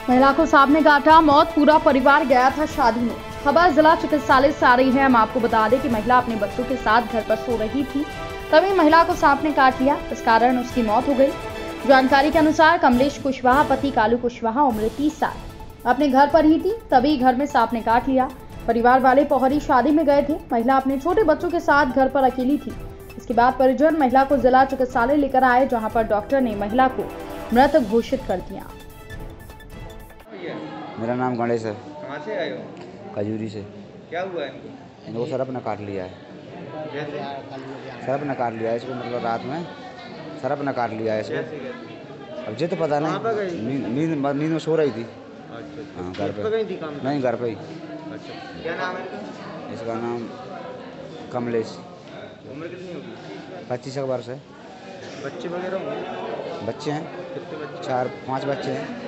महिला को सांप ने काटा, मौत। पूरा परिवार गया था शादी में। खबर जिला चिकित्सालय से आ रही है। हम आपको बता दें कि महिला अपने बच्चों के साथ घर पर सो रही थी, तभी महिला को सांप ने काट लिया। इस कारण उसकी मौत हो गई। जानकारी के अनुसार कमलेश कुशवाहा पति कालू कुशवाहा उम्र 30 साल अपने घर पर ही थी, तभी घर में सांप ने काट लिया। परिवार वाले पोहरी शादी में गए थे। महिला अपने छोटे बच्चों के साथ घर पर अकेली थी। इसके बाद परिजन महिला को जिला चिकित्सालय लेकर आए, जहां पर डॉक्टर ने महिला को मृत घोषित कर दिया। मेरा नाम गणेश है। कहाँ से आए हो? खजूरी से। क्या हुआ है इनको सरप ने काट लिया है। जैसे सरप ने काट लिया है इसको, मतलब रात में सरप ने काट लिया है इसको। अब ये तो पता नहीं, नींद में सो रही थी। अच्छा, हाँ, घर पे गई थी काम में? नहीं, घर पे ही। अच्छा, क्या नाम है इनका? इसका नाम कमलेश। उम्र कितनी होगी? 25 वर्ष है। बच्चे वगैरह होंगे? बच्चे हैं, कितने बच्चे? 4-5 बच्चे हैं।